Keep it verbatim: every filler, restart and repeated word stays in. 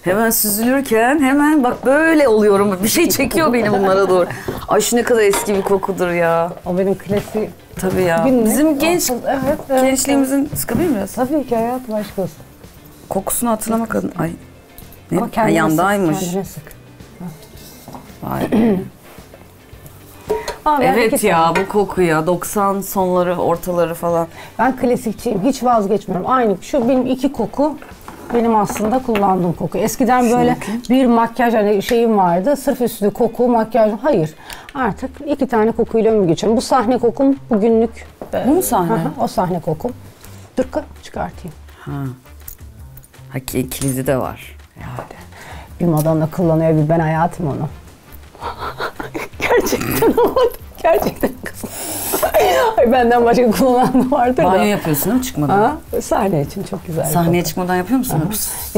Hemen süzülürken hemen bak böyle oluyorum. Bir şey çekiyor beni bunlara doğru. Ay şu ne kadar eski bir kokudur ya. O benim klasik. Tabii ya. Günlük. Bizim genç Evet, evet, gençliğimizin sıkabilir mi biraz? Tabii ki hayat başkası. Kokusunu hatırlamak adına. Ay. Ne? Ama Ha, kendine yandaymış. Sık, kendine sık. Vay be. Aa, ben Evet iki ya tane. bu koku ya. doksan sonları, ortaları falan. Ben klasikçiyim. Hiç vazgeçmiyorum. Aynı şu benim iki koku. Benim aslında kullandığım koku. Eskiden böyle bir makyaj hani şeyim vardı. Sırf üstü koku, makyaj. Hayır. Artık iki tane kokuyla ömür geçiyorum. Bu sahne kokum bugünlük. Bu mu sahne? Aha, o sahne kokum. Dur çıkartayım. Ha. Ha ki kilidi de var. Yani. Bir Madonna kullanıyor, bir ben hayatım onu. Gerçekten ama gerçekten kızım. Ay benden başka kullanan da vardır da. Banyo yapıyorsun değil mi çıkmadan? Ha, sahne için çok güzel. Sahneye çıkmadan yapıyor musun?